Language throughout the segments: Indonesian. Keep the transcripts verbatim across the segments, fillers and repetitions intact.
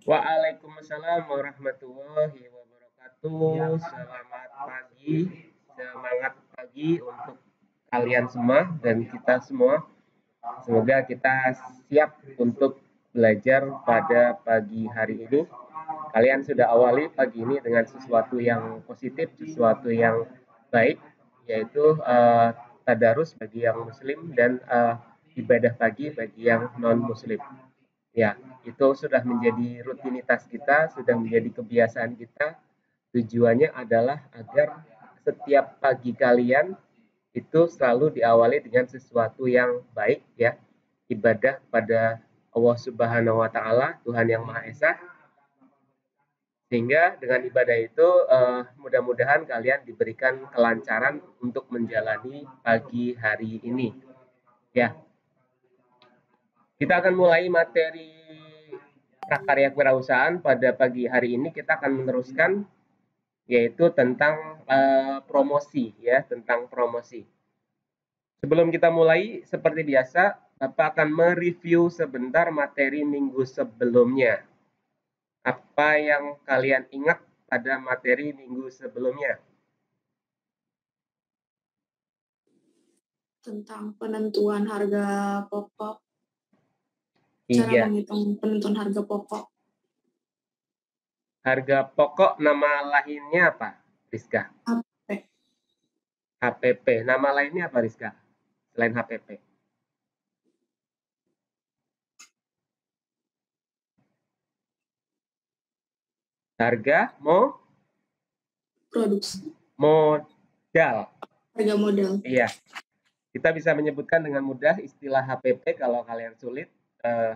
Waalaikumsalam warahmatullahi wabarakatuh. Selamat pagi, semangat pagi untuk kalian semua dan kita semua. Semoga kita siap untuk belajar pada pagi hari ini. Kalian sudah awali pagi ini dengan sesuatu yang positif, sesuatu yang baik, yaitu uh, tadarus bagi yang muslim dan uh, ibadah pagi bagi yang non-muslim. Ya, itu sudah menjadi rutinitas kita, sudah menjadi kebiasaan kita. Tujuannya adalah agar setiap pagi kalian itu selalu diawali dengan sesuatu yang baik ya. Ibadah pada Allah Subhanahu wa taala, Tuhan yang Maha Esa. Sehingga dengan ibadah itu uh, mudah-mudahan kalian diberikan kelancaran untuk menjalani pagi hari ini. Ya, kita akan mulai materi prakarya kewirausahaan pada pagi hari ini. Kita akan meneruskan yaitu tentang uh, promosi ya, tentang promosi. Sebelum kita mulai, seperti biasa, Bapak akan mereview sebentar materi minggu sebelumnya. Apa yang kalian ingat pada materi minggu sebelumnya? Tentang penentuan harga pokok. Cara Iya. menghitung penentuan harga pokok. Harga pokok nama lainnya apa, Rizka? H P P. H P P. Nama lainnya apa, Rizka? Selain H P P. Harga mo produksi. Modal. Harga modal. Iya. Kita bisa menyebutkan dengan mudah istilah H P P kalau kalian sulit eh,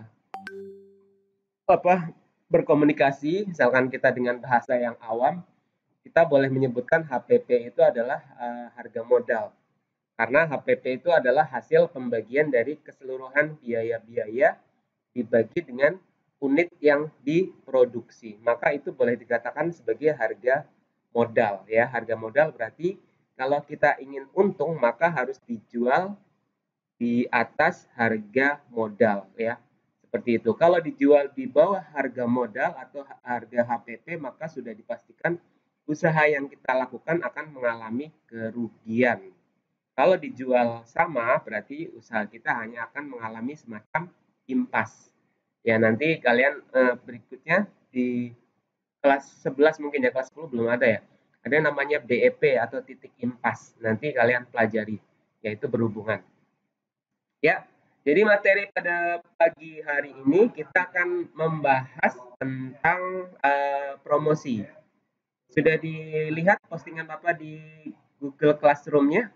apa berkomunikasi, misalkan kita dengan bahasa yang awam, kita boleh menyebutkan H P P itu adalah eh, harga modal. Karena H P P itu adalah hasil pembagian dari keseluruhan biaya-biaya dibagi dengan unit yang diproduksi. Maka itu boleh dikatakan sebagai harga modal ya. Harga modal berarti kalau kita ingin untung maka harus dijual di atas harga modal ya. Seperti itu. Kalau dijual di bawah harga modal atau harga H P P maka sudah dipastikan usaha yang kita lakukan akan mengalami kerugian. Kalau dijual sama berarti usaha kita hanya akan mengalami semacam impas. Ya, nanti kalian eh, berikutnya di kelas sebelas mungkin ya, kelas sepuluh belum ada ya. Ada yang namanya B E P atau titik impas. Nanti kalian pelajari, yaitu berhubungan. Ya, jadi materi pada pagi hari ini kita akan membahas tentang uh, promosi. Sudah dilihat postingan Bapak di Google Classroom-nya?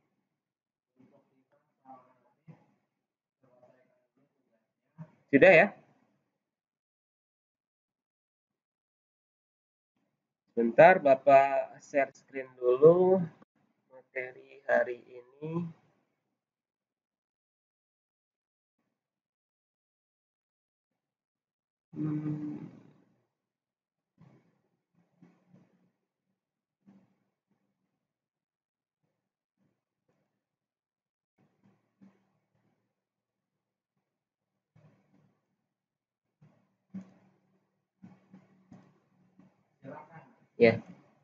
Sudah ya? Bentar, Bapak share screen dulu materi hari ini. Hmm. Ya.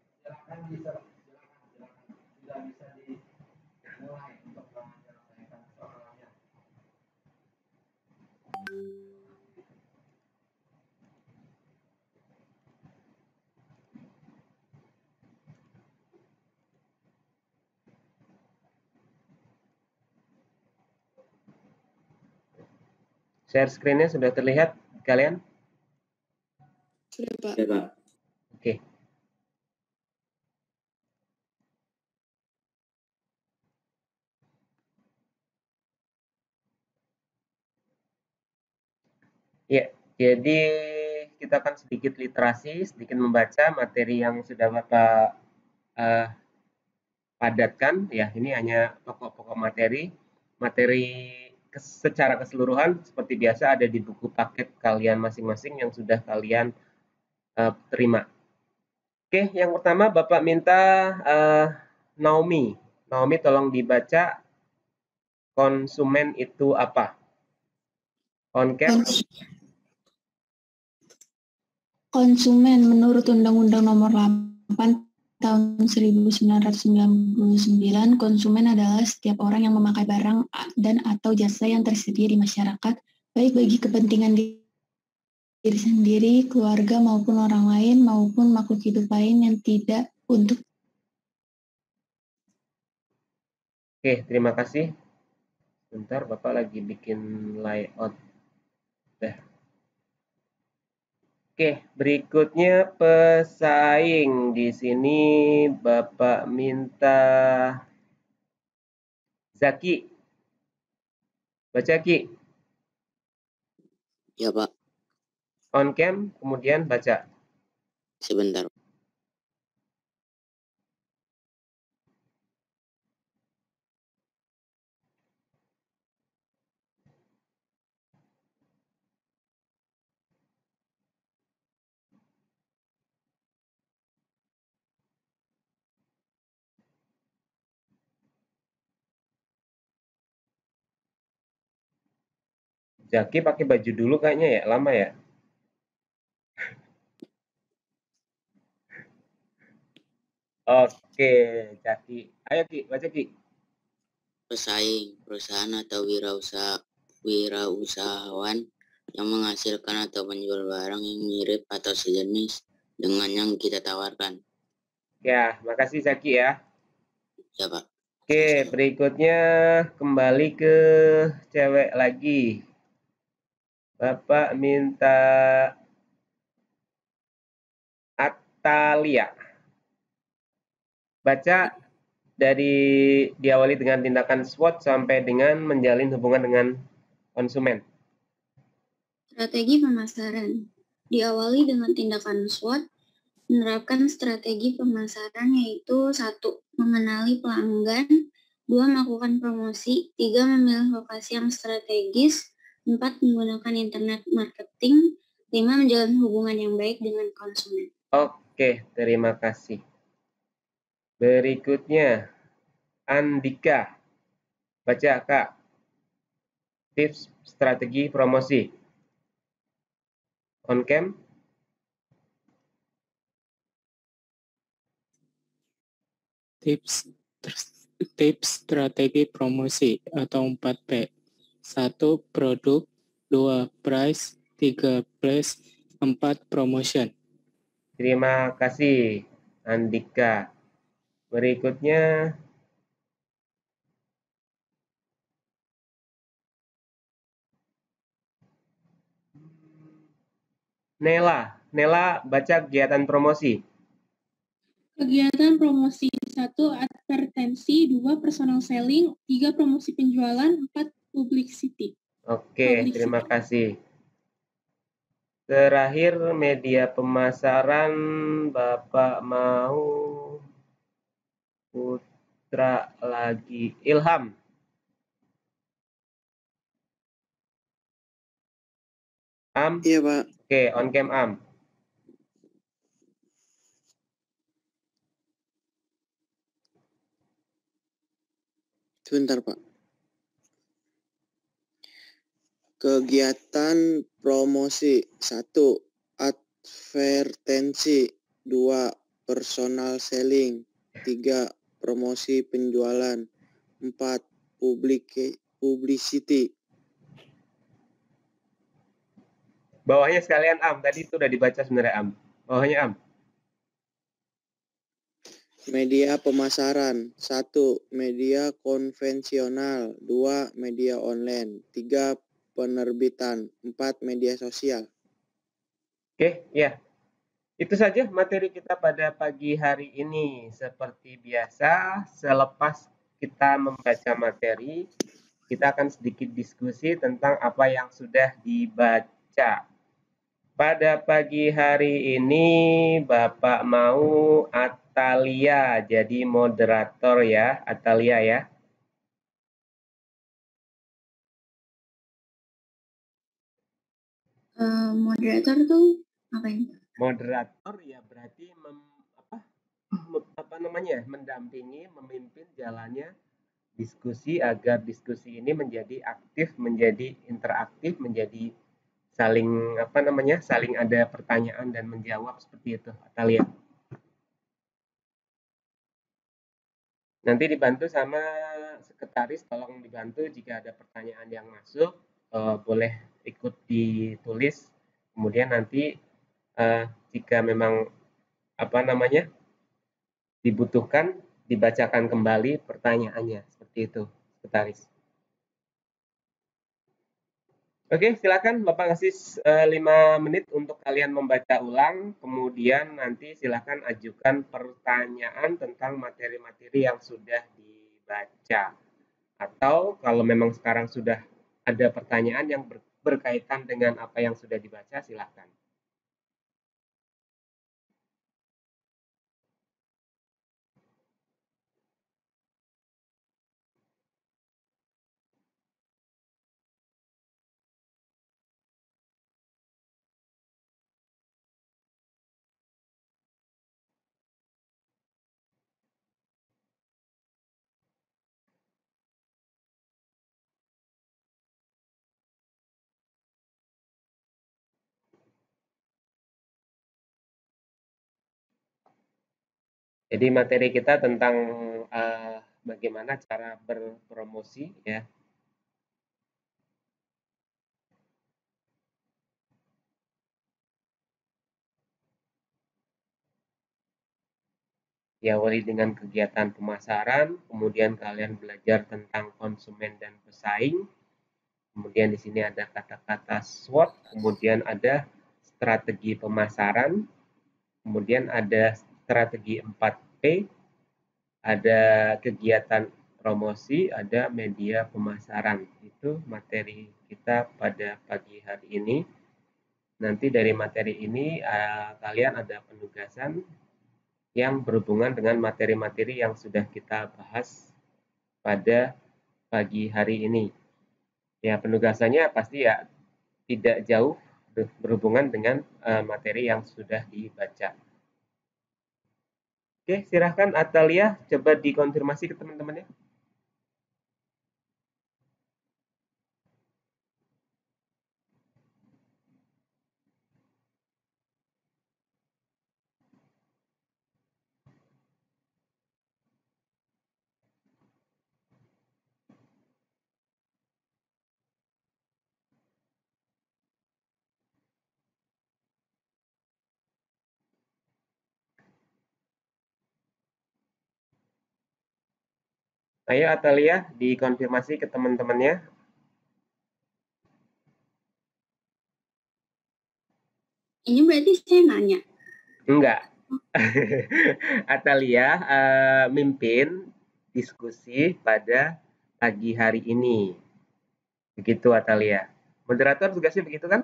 Share screen-nya sudah terlihat kalian? Sudah, Pak. Ya, Pak. Oke. Ya, jadi kita akan sedikit literasi, sedikit membaca materi yang sudah Bapak uh, padatkan. Ya, ini hanya pokok-pokok materi. Materi secara keseluruhan seperti biasa ada di buku paket kalian masing-masing yang sudah kalian uh, terima. Oke, yang pertama Bapak minta uh, Naomi. Naomi tolong dibaca konsumen itu apa? On cap. konsumen menurut Undang-Undang Nomor delapan Tahun seribu sembilan ratus sembilan puluh sembilan, konsumen adalah setiap orang yang memakai barang dan atau jasa yang tersedia di masyarakat, baik bagi kepentingan diri sendiri, keluarga maupun orang lain, maupun makhluk hidup lain yang tidak untuk. Oke, terima kasih. Bentar, Bapak lagi bikin layout. Dah. Oke, berikutnya pesaing. Di sini Bapak minta Zaki. Baca, Ki. Ya, Pak. On cam, kemudian baca. Sebentar. Zaki pakai baju dulu kayaknya ya, lama ya. Oke, Zaki. Ayo, Ki, baca, Ki. Pesaing, perusahaan atau wirausaha, wirausahawan yang menghasilkan atau menjual barang yang mirip atau sejenis dengan yang kita tawarkan. Ya, makasih Zaki ya. Ya, Pak. Oke, berikutnya kembali ke cewek lagi. Bapak minta Atalia. Baca dari diawali dengan tindakan SWOT sampai dengan menjalin hubungan dengan konsumen. Strategi pemasaran. Diawali dengan tindakan SWOT, menerapkan strategi pemasaran yaitu satu, mengenali pelanggan, dua, melakukan promosi, tiga, memilih lokasi yang strategis, empat, menggunakan internet marketing, lima, menjalin hubungan yang baik dengan konsumen. Oke, terima kasih. Berikutnya, Andika. Baca, Kak. Tips strategi promosi. On cam. Tips tips strategi promosi atau empat P. satu produk, dua price, tiga place, empat promotion. Terima kasih, Andika. Berikutnya, Nela. Nela, baca kegiatan promosi. Kegiatan promosi satu, advertensi, dua, personal selling, tiga, promosi penjualan, empat, publicity. Oke, Publicity. terima kasih. Terakhir, media pemasaran, Bapak mau putra lagi. Ilham. Am? Iya, Pak. Oke, on cam Am. Sebentar, Pak. Kegiatan promosi satu, advertensi, dua, personal selling, tiga, promosi penjualan, empat, public publicity. Bawahnya sekalian Am, tadi itu udah dibaca sebenarnya Am. Bawahnya Am. Media pemasaran satu, media konvensional, dua, media online, tiga, penerbitan, empat, media sosial. Oke, ya. Itu saja materi kita pada pagi hari ini. Seperti biasa, selepas kita membaca materi, kita akan sedikit diskusi tentang apa yang sudah dibaca. Pada pagi hari ini, Bapak mau Atalia jadi moderator ya, Atalia ya. Uh, moderator tuh apa ini? Moderator ya berarti mem, apa, apa namanya, mendampingi, memimpin jalannya diskusi agar diskusi ini menjadi aktif, menjadi interaktif, menjadi saling apa namanya saling ada pertanyaan dan menjawab seperti itu, Atalia. Nanti dibantu sama sekretaris, tolong dibantu jika ada pertanyaan yang masuk, uh, boleh ikut ditulis. Kemudian nanti uh, jika memang apa namanya dibutuhkan, dibacakan kembali pertanyaannya, seperti itu, sekretaris. Oke, silakan Bapak kasih uh, lima menit untuk kalian membaca ulang, kemudian nanti silakan ajukan pertanyaan tentang materi-materi yang sudah dibaca. Atau kalau memang sekarang sudah ada pertanyaan yang ber berkaitan dengan apa yang sudah dibaca, silakan. Jadi materi kita tentang uh, bagaimana cara berpromosi ya. Diawali dengan kegiatan pemasaran, kemudian kalian belajar tentang konsumen dan pesaing. Kemudian di sini ada kata-kata SWOT, kemudian ada strategi pemasaran, kemudian ada strategi empat P, ada kegiatan promosi, ada media pemasaran. Itu materi kita pada pagi hari ini. Nanti dari materi ini uh, kalian ada penugasan yang berhubungan dengan materi-materi yang sudah kita bahas pada pagi hari ini. Ya, penugasannya pasti ya tidak jauh berhubungan dengan uh, materi yang sudah dibaca. Oke, silahkan Atalia, coba dikonfirmasi ke teman-temannya. Ayo Atalia, dikonfirmasi ke teman-temannya. Ini berarti saya nanya? Enggak. Atalia uh, mimpin diskusi pada pagi hari ini. Begitu Atalia. Moderator tugasnya begitu kan?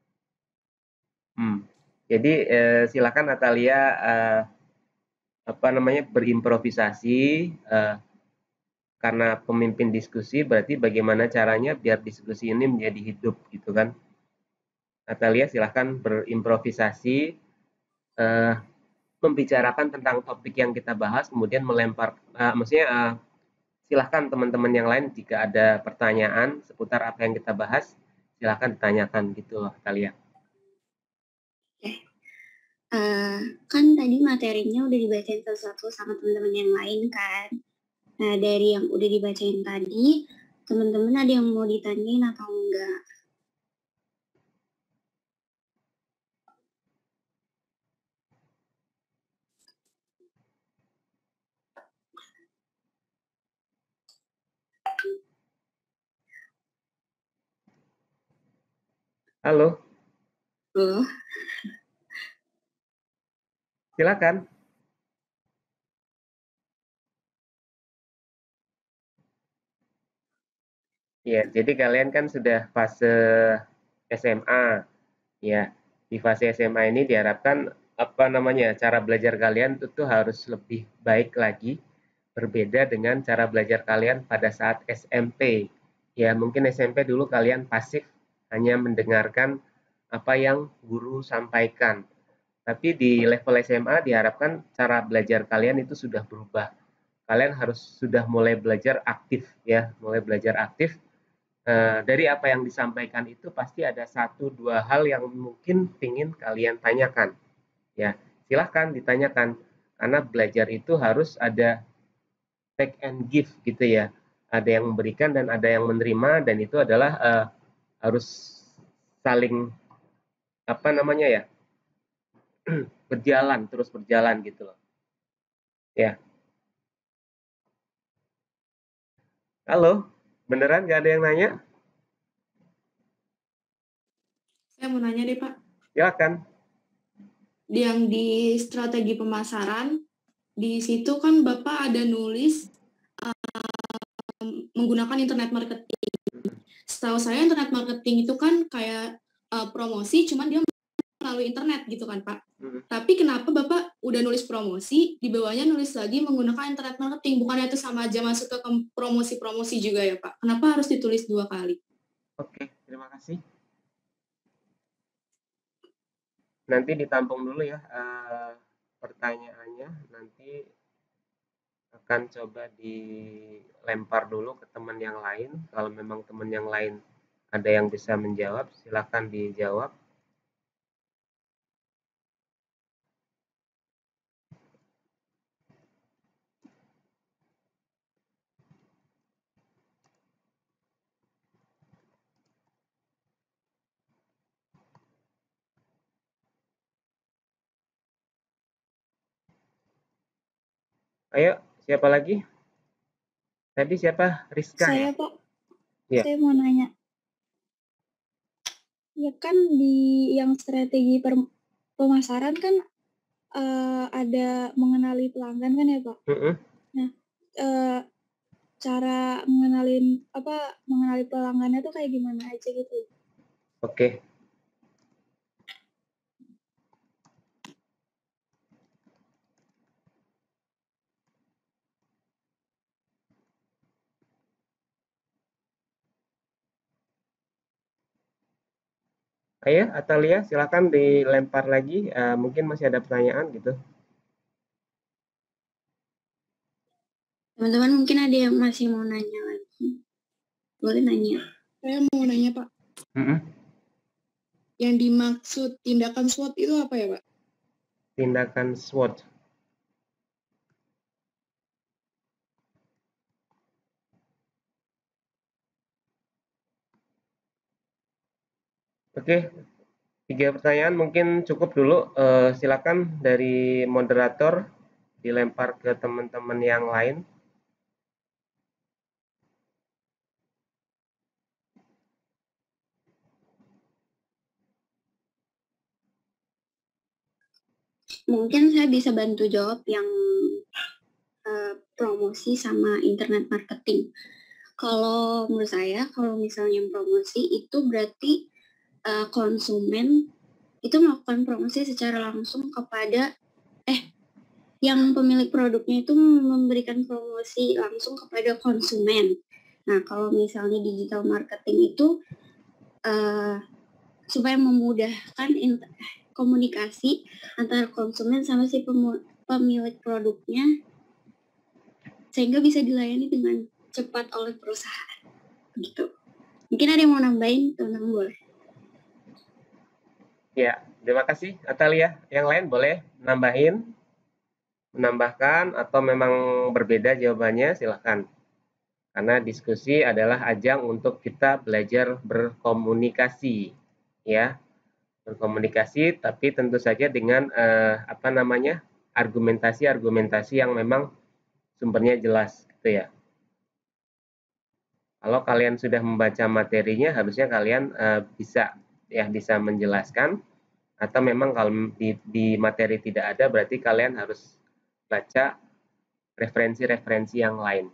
Hmm. Jadi eh, silakan Atalia eh, apa namanya berimprovisasi. Eh, karena pemimpin diskusi berarti bagaimana caranya biar diskusi ini menjadi hidup gitu kan. Atalia silahkan berimprovisasi, uh, membicarakan tentang topik yang kita bahas, kemudian melempar, uh, maksudnya uh, silahkan teman-teman yang lain jika ada pertanyaan seputar apa yang kita bahas, silahkan ditanyakan gitu loh Atalia. Oke, uh, kan tadi materinya udah dibacain satu-satu sama teman-teman yang lain kan. Nah, dari yang udah dibacain tadi, teman-teman ada yang mau ditanyain atau enggak? Halo. Halo. Silakan. Ya, jadi kalian kan sudah fase S M A. Ya, di fase S M A ini diharapkan apa namanya? Cara belajar kalian itu harus lebih baik lagi, berbeda dengan cara belajar kalian pada saat S M P. Ya, mungkin S M P dulu kalian pasif, hanya mendengarkan apa yang guru sampaikan. Tapi di level S M A diharapkan cara belajar kalian itu sudah berubah. Kalian harus sudah mulai belajar aktif ya, mulai belajar aktif. uh, dari apa yang disampaikan itu pasti ada satu dua hal yang mungkin ingin kalian tanyakan. Ya, silahkan ditanyakan karena belajar itu harus ada take and give gitu ya. Ada yang memberikan dan ada yang menerima, dan itu adalah uh, harus saling apa namanya ya berjalan terus berjalan gitu loh. Ya. Halo, beneran nggak ada yang nanya? Saya mau nanya deh Pak. Silakan. Yang di strategi pemasaran, di situ kan Bapak ada nulis uh, menggunakan internet marketing. Setahu saya internet marketing itu kan kayak uh, promosi, cuman dia melalui internet gitu kan Pak. Hmm. Tapi kenapa Bapak udah nulis promosi, di bawahnya nulis lagi menggunakan internet marketing? Bukannya itu sama aja masuk ke promosi-promosi juga ya Pak? Kenapa harus ditulis dua kali? Oke, terima kasih. Nanti ditampung dulu ya uh, pertanyaannya, nanti akan coba dilempar dulu ke teman yang lain. Kalau memang teman yang lain ada yang bisa menjawab, silakan dijawab. Ayo, siapa lagi? Tadi siapa? Rizka Saya, ya? Pak. Ya. Saya mau nanya. Ya kan di yang strategi per, pemasaran kan uh, ada mengenali pelanggan kan ya, Pak? Mm-hmm. Nah, uh, cara mengenalin apa mengenali pelanggannya tuh kayak gimana aja gitu? Oke. Okay. Ayo, Atalia, silakan dilempar lagi. Uh, mungkin masih ada pertanyaan gitu. Teman-teman mungkin ada yang masih mau nanya lagi. Boleh nanya. Saya mau nanya, Pak. Mm-hmm. Yang dimaksud tindakan SWOT itu apa ya, Pak? Tindakan SWOT. Oke, tiga pertanyaan mungkin cukup dulu. Uh, silakan dari moderator dilempar ke teman-teman yang lain. Mungkin saya bisa bantu jawab yang uh, promosi sama internet marketing. Kalau menurut saya, kalau misalnya promosi itu berarti uh, konsumen itu melakukan promosi secara langsung kepada eh yang pemilik produknya itu memberikan promosi langsung kepada konsumen. Nah, kalau misalnya digital marketing itu uh, supaya memudahkan komunikasi antara konsumen sama si pemilik produknya sehingga bisa dilayani dengan cepat oleh perusahaan. Gitu. Mungkin ada yang mau nambahin, teman-teman boleh. Ya, terima kasih Atalia. Yang lain boleh nambahin, menambahkan, atau memang berbeda jawabannya, silakan. Karena diskusi adalah ajang untuk kita belajar berkomunikasi, ya, berkomunikasi, tapi tentu saja dengan eh, apa namanya argumentasi-argumentasi yang memang sumbernya jelas, gitu ya. Kalau kalian sudah membaca materinya, harusnya kalian eh, bisa ya bisa menjelaskan. Atau memang kalau di, di materi tidak ada, berarti kalian harus baca referensi-referensi yang lain.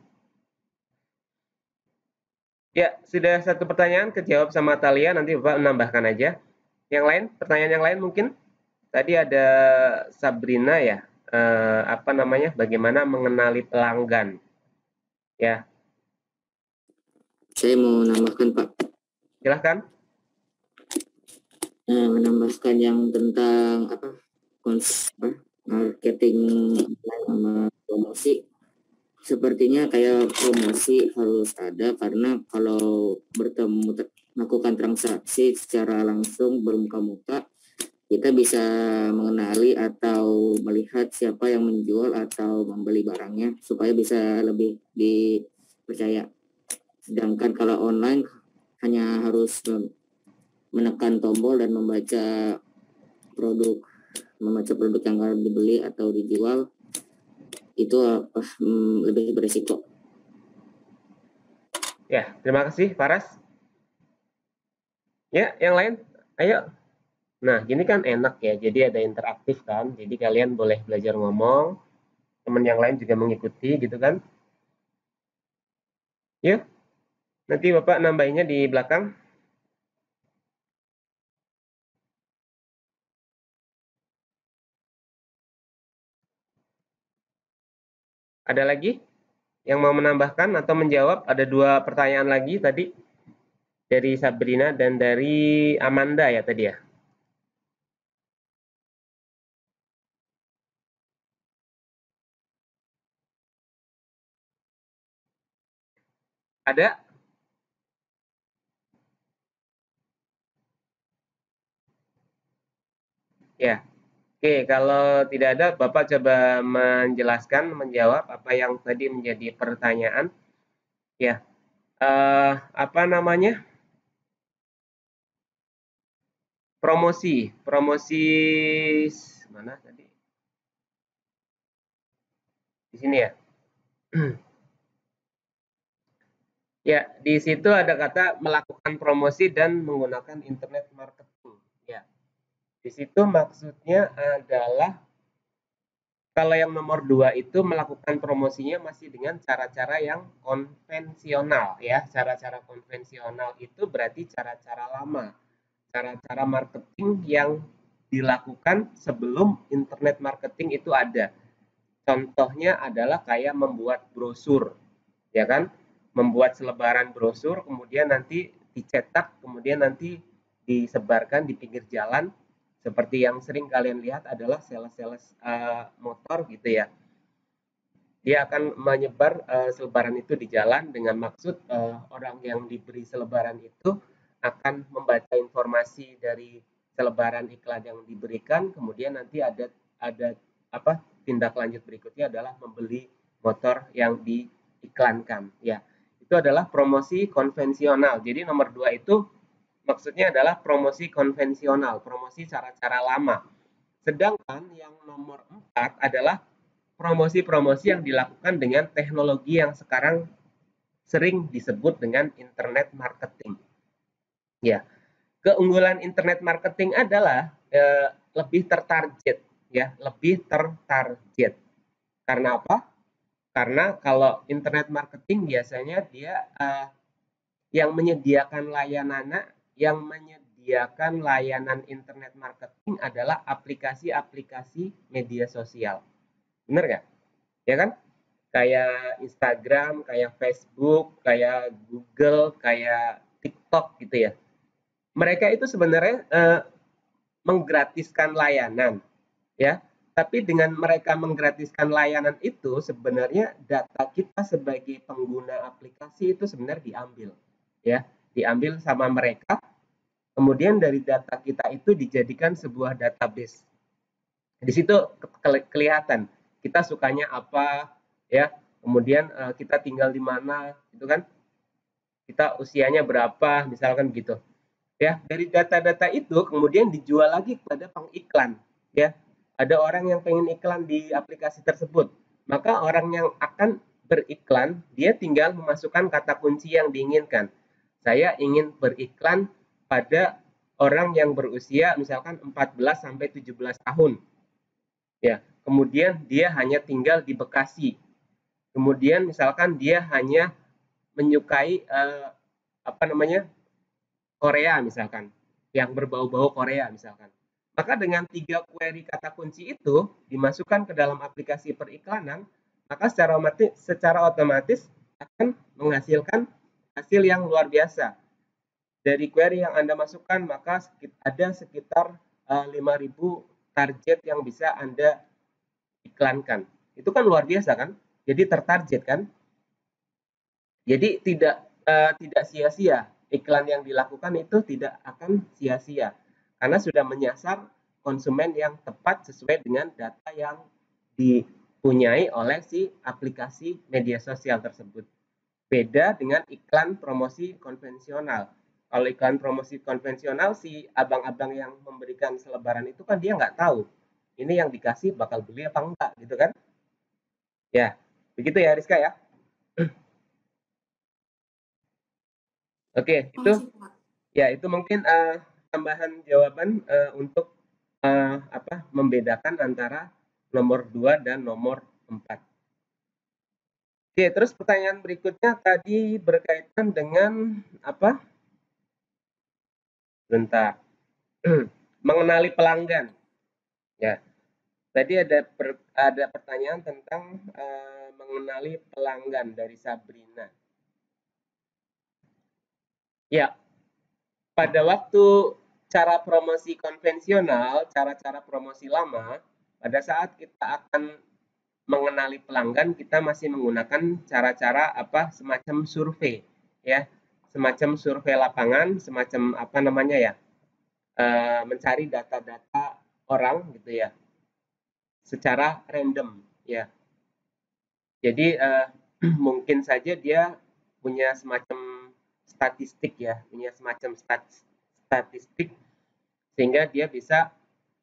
Ya, sudah satu pertanyaan kejawab sama Talia, nanti Bapak menambahkan aja. Yang lain, pertanyaan yang lain mungkin? Tadi ada Sabrina ya, eh, apa namanya, bagaimana mengenali pelanggan. Ya. Saya mau menambahkan, Pak. Silahkan. Nah, menambahkan yang tentang apa, kons, apa marketing sama promosi. sepertinya kayak promosi harus ada, karena kalau bertemu melakukan transaksi secara langsung bermuka-muka, kita bisa mengenali atau melihat siapa yang menjual atau membeli barangnya supaya bisa lebih dipercaya. Sedangkan kalau online hanya harus menekan tombol dan membaca produk membaca produk yang akan dibeli atau dijual, itu uh, um, lebih berisiko. Ya, terima kasih Faras. Ya, yang lain, ayo. Nah, gini kan enak ya, jadi ada interaktif kan, jadi kalian boleh belajar ngomong, teman yang lain juga mengikuti gitu kan. Yuk, nanti Bapak nambahinnya di belakang. Ada lagi yang mau menambahkan atau menjawab? Ada dua pertanyaan lagi tadi dari Sabrina dan dari Amanda ya tadi ya. Ada? Ya. Oke, kalau tidak ada, Bapak coba menjelaskan, menjawab apa yang tadi menjadi pertanyaan. Ya, uh, apa namanya? Promosi, promosi mana tadi? Di sini ya. Ya, di situ ada kata melakukan promosi dan menggunakan internet marketing. Ya, di situ maksudnya adalah kalau yang nomor dua itu melakukan promosinya masih dengan cara-cara yang konvensional ya. Cara-cara konvensional itu berarti cara-cara lama. Cara-cara marketing yang dilakukan sebelum internet marketing itu ada. Contohnya adalah kayak membuat brosur, ya kan? Membuat selebaran brosur, kemudian nanti dicetak, kemudian nanti disebarkan di pinggir jalan. Seperti yang sering kalian lihat adalah sales-sales uh, motor gitu ya. Dia akan menyebar uh, selebaran itu di jalan dengan maksud uh, orang yang diberi selebaran itu akan membaca informasi dari selebaran iklan yang diberikan, kemudian nanti ada ada apa tindak lanjut berikutnya adalah membeli motor yang diiklankan ya. Itu adalah promosi konvensional. Jadi nomor dua itu maksudnya adalah promosi konvensional, promosi cara-cara lama. Sedangkan yang nomor empat adalah promosi-promosi yang dilakukan dengan teknologi yang sekarang sering disebut dengan internet marketing. Ya, keunggulan internet marketing adalah eh, lebih tertarget, ya, lebih tertarget. Karena apa? Karena kalau internet marketing biasanya dia uh, yang menyediakan layanan yang menyediakan layanan internet marketing adalah aplikasi-aplikasi media sosial. Benar nggak? Ya kan? Kayak Instagram, kayak Facebook, kayak Google, kayak TikTok gitu ya. Mereka itu sebenarnya uh, menggratiskan layanan, ya. Tapi dengan mereka menggratiskan layanan itu, sebenarnya data kita sebagai pengguna aplikasi itu sebenarnya diambil, ya, diambil sama mereka. Kemudian dari data kita itu dijadikan sebuah database. Di situ ke kelihatan kita sukanya apa, ya. Kemudian uh, kita tinggal di mana, itu kan? Kita usianya berapa, misalkan gitu. Ya, dari data-data itu kemudian dijual lagi kepada pengiklan, ya. Ada orang yang pengen iklan di aplikasi tersebut, maka orang yang akan beriklan dia tinggal memasukkan kata kunci yang diinginkan. Saya ingin beriklan pada orang yang berusia misalkan empat belas sampai tujuh belas tahun. Ya, kemudian dia hanya tinggal di Bekasi. Kemudian misalkan dia hanya menyukai eh, apa namanya? Korea misalkan, yang berbau-bau Korea misalkan. Maka dengan tiga query kata kunci itu dimasukkan ke dalam aplikasi periklanan, maka secara otomatis, secara otomatis akan menghasilkan hasil yang luar biasa. Dari query yang Anda masukkan, maka ada sekitar uh, lima ribu target yang bisa Anda iklankan. Itu kan luar biasa kan? jadi tertarget kan. Jadi tidak uh, tidak sia-sia, iklan yang dilakukan itu tidak akan sia-sia karena sudah menyasar konsumen yang tepat sesuai dengan data yang dipunyai oleh si aplikasi media sosial tersebut. Beda dengan iklan promosi konvensional. Kalau iklan promosi konvensional, si abang-abang yang memberikan selebaran itu kan dia nggak tahu ini yang dikasih bakal beli apa enggak, gitu kan? Ya, begitu ya Rizka ya. Oke, itu ya itu mungkin uh, tambahan jawaban uh, untuk uh, apa membedakan antara nomor dua dan nomor empat. Oke, terus pertanyaan berikutnya tadi berkaitan dengan apa? Bentar. Mengenali pelanggan. Ya. Tadi ada per, ada pertanyaan tentang uh, mengenali pelanggan dari Sabrina. Ya. Pada waktu cara promosi konvensional, cara-cara promosi lama, pada saat kita akan mengenali pelanggan, kita masih menggunakan cara-cara apa semacam survei, ya, semacam survei lapangan, semacam apa namanya ya, e, mencari data-data orang gitu ya, secara random, ya. Jadi e, mungkin saja dia punya semacam statistik ya, punya semacam statistik sehingga dia bisa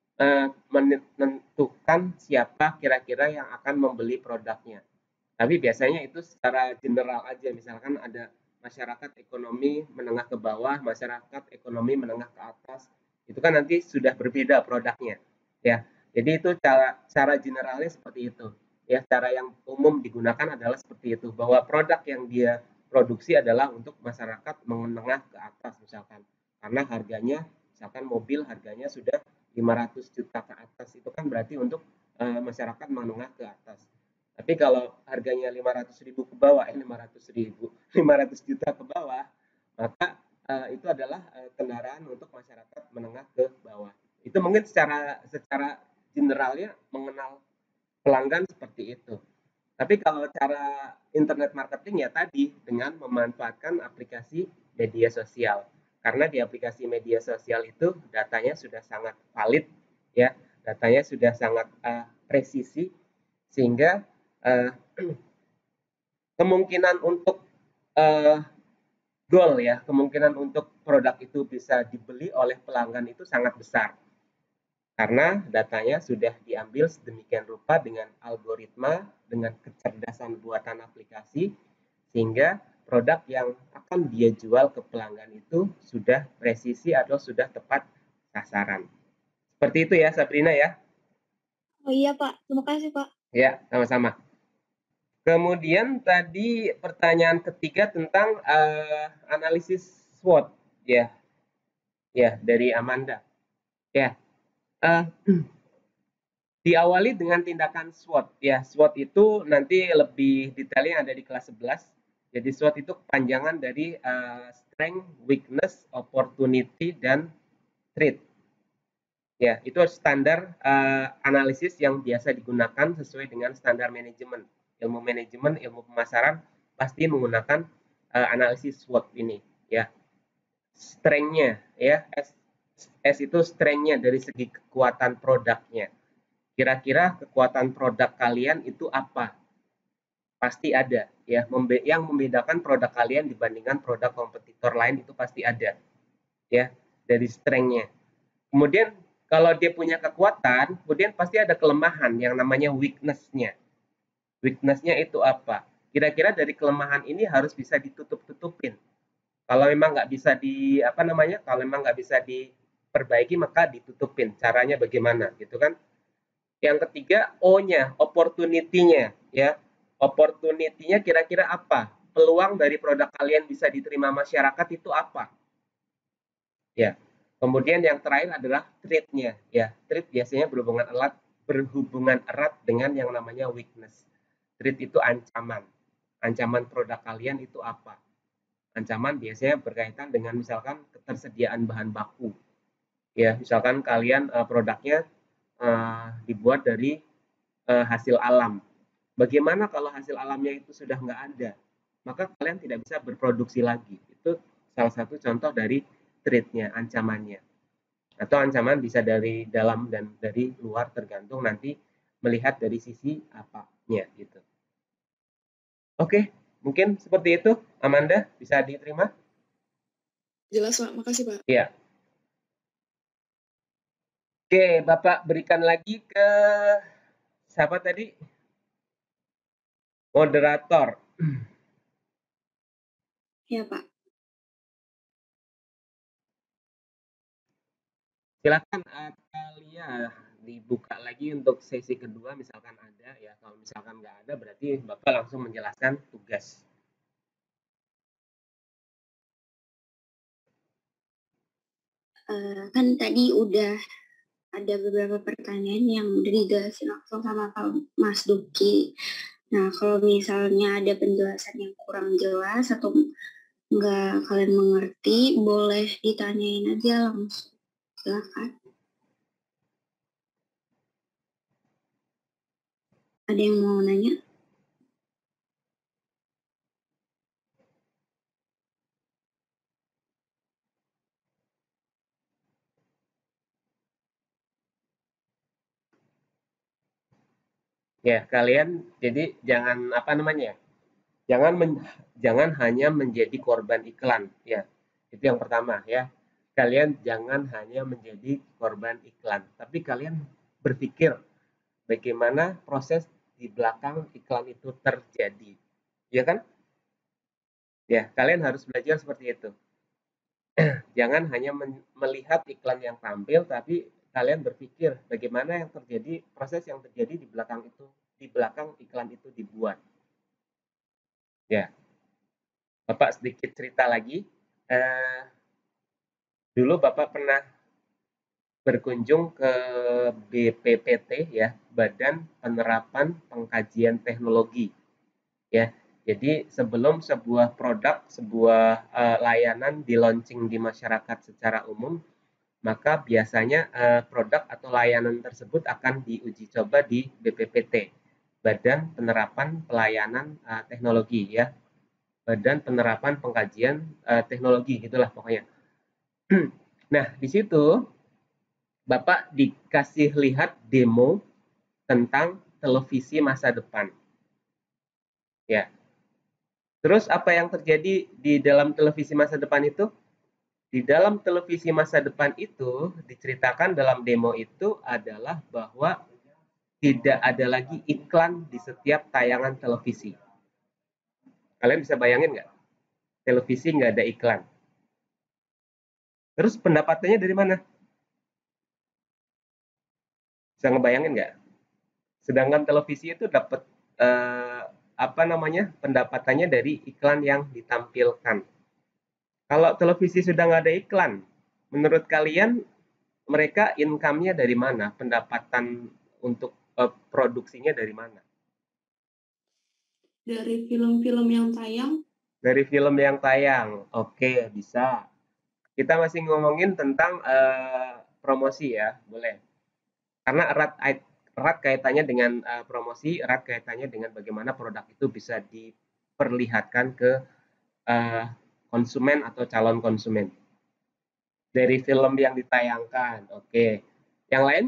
menentukan siapa kira-kira yang akan membeli produknya. Tapi biasanya itu secara general aja, misalkan ada masyarakat ekonomi menengah ke bawah, masyarakat ekonomi menengah ke atas, itu kan nanti sudah berbeda produknya, ya. Jadi itu cara cara generalnya seperti itu, ya. Cara yang umum digunakan adalah seperti itu, bahwa produk yang dia produksi adalah untuk masyarakat menengah ke atas misalkan, karena harganya, misalkan mobil harganya sudah lima ratus juta ke atas, itu kan berarti untuk uh, masyarakat menengah ke atas. Tapi kalau harganya lima ratus ribu ke bawah, eh lima ratus ribu, lima ratus juta ke bawah, maka uh, itu adalah uh, kendaraan untuk masyarakat menengah ke bawah. Itu mungkin secara secara generalnya mengenal pelanggan seperti itu. Tapi kalau cara internet marketing ya tadi dengan memanfaatkan aplikasi media sosial. Karena di aplikasi media sosial itu datanya sudah sangat valid, ya, datanya sudah sangat uh, presisi, sehingga uh, kemungkinan untuk uh, goal ya, kemungkinan untuk produk itu bisa dibeli oleh pelanggan itu sangat besar. Karena datanya sudah diambil sedemikian rupa dengan algoritma, dengan kecerdasan buatan aplikasi, sehingga produk yang akan dia jual ke pelanggan itu sudah presisi atau sudah tepat sasaran. Seperti itu ya Sabrina ya. Oh iya Pak, terima kasih Pak. Ya, sama-sama. Kemudian tadi pertanyaan ketiga tentang uh, analisis SWOT ya. Ya, dari Amanda. Ya. Uh, diawali dengan tindakan SWOT ya. SWOT itu nanti lebih detailnya ada di kelas sebelas. Jadi SWOT itu kepanjangan dari uh, strength, weakness, opportunity, dan threat. Ya, itu standar uh, analisis yang biasa digunakan sesuai dengan standar manajemen. Ilmu manajemen, ilmu pemasaran pasti menggunakan uh, analisis SWOT ini. Ya, strength-nya ya, S, S itu strength-nya dari segi kekuatan produknya. Kira-kira kekuatan produk kalian itu apa? Pasti ada ya, yang membedakan produk kalian dibandingkan produk kompetitor lain itu pasti ada ya, dari strength-nya. Kemudian kalau dia punya kekuatan, kemudian pasti ada kelemahan yang namanya weakness-nya. Weakness-nya itu apa? Kira-kira dari kelemahan ini harus bisa ditutup-tutupin. Kalau memang nggak bisa di apa namanya, kalau memang nggak bisa diperbaiki maka ditutupin. Caranya bagaimana gitu kan? Yang ketiga O-nya, opportunity-nya ya. Opportunity-nya kira-kira apa? Peluang dari produk kalian bisa diterima masyarakat itu apa? Ya. Kemudian yang terakhir adalah threat-nya. Ya, threat biasanya berhubungan erat berhubungan erat dengan yang namanya weakness. Threat itu ancaman. Ancaman produk kalian itu apa? Ancaman biasanya berkaitan dengan misalkan ketersediaan bahan baku. Ya, misalkan kalian uh, produknya uh, dibuat dari uh, hasil alam. Bagaimana kalau hasil alamnya itu sudah nggak ada? Maka kalian tidak bisa berproduksi lagi. Itu salah satu contoh dari threat-nya, ancamannya. Atau ancaman bisa dari dalam dan dari luar, tergantung nanti melihat dari sisi apanya gitu. Oke, mungkin seperti itu. Amanda, bisa diterima? Jelas, Pak. Makasih, Pak. Iya. Oke, Bapak berikan lagi ke siapa tadi? Moderator. Ya, Pak. Silakan Atalia dibuka lagi untuk sesi kedua, misalkan ada ya. Kalau misalkan nggak ada, berarti Bapak langsung menjelaskan tugas. Uh, kan tadi udah ada beberapa pertanyaan yang udah dijelasin langsung sama Pak Mas Duki. Nah, kalau misalnya ada penjelasan yang kurang jelas atau nggak kalian mengerti, boleh ditanyain aja langsung. Silakan. Ada yang mau nanya? Ya, kalian jadi jangan apa namanya? Jangan men, jangan hanya menjadi korban iklan ya. Itu yang pertama ya. Kalian jangan hanya menjadi korban iklan, tapi kalian berpikir bagaimana proses di belakang iklan itu terjadi. Ya kan? Ya, kalian harus belajar seperti itu. Jangan hanya melihat iklan yang tampil, tapi kalian berpikir bagaimana yang terjadi, proses yang terjadi di belakang itu, di belakang iklan itu dibuat. Ya, Bapak sedikit cerita lagi. Eh, dulu Bapak pernah berkunjung ke B P P T ya, Badan Penerapan Pengkajian Teknologi. Ya, jadi sebelum sebuah produk, sebuah uh, layanan di launching di masyarakat secara umum, maka biasanya uh, produk atau layanan tersebut akan diuji coba di B P P T, Badan Penerapan Pelayanan uh, Teknologi ya, Badan Penerapan Pengkajian uh, Teknologi gitulah pokoknya. Nah, di situ Bapak dikasih lihat demo tentang televisi masa depan. Ya. Terus apa yang terjadi di dalam televisi masa depan itu? Di dalam televisi masa depan itu diceritakan dalam demo itu adalah bahwa tidak ada lagi iklan di setiap tayangan televisi. Kalian bisa bayangin nggak? Televisi nggak ada iklan. Terus pendapatannya dari mana? Bisa ngebayangin nggak? Sedangkan televisi itu dapat eh, apa namanya pendapatannya dari iklan yang ditampilkan. Kalau televisi sudah nggak ada iklan, menurut kalian mereka income-nya dari mana? Pendapatan untuk uh, produksinya dari mana? Dari film-film yang tayang. Dari film yang tayang. Oke, bisa. Kita masih ngomongin tentang uh, promosi ya, boleh. Karena erat erat kaitannya dengan uh, promosi, erat kaitannya dengan bagaimana produk itu bisa diperlihatkan ke uh, konsumen atau calon konsumen. Dari film yang ditayangkan. Oke. Yang lain?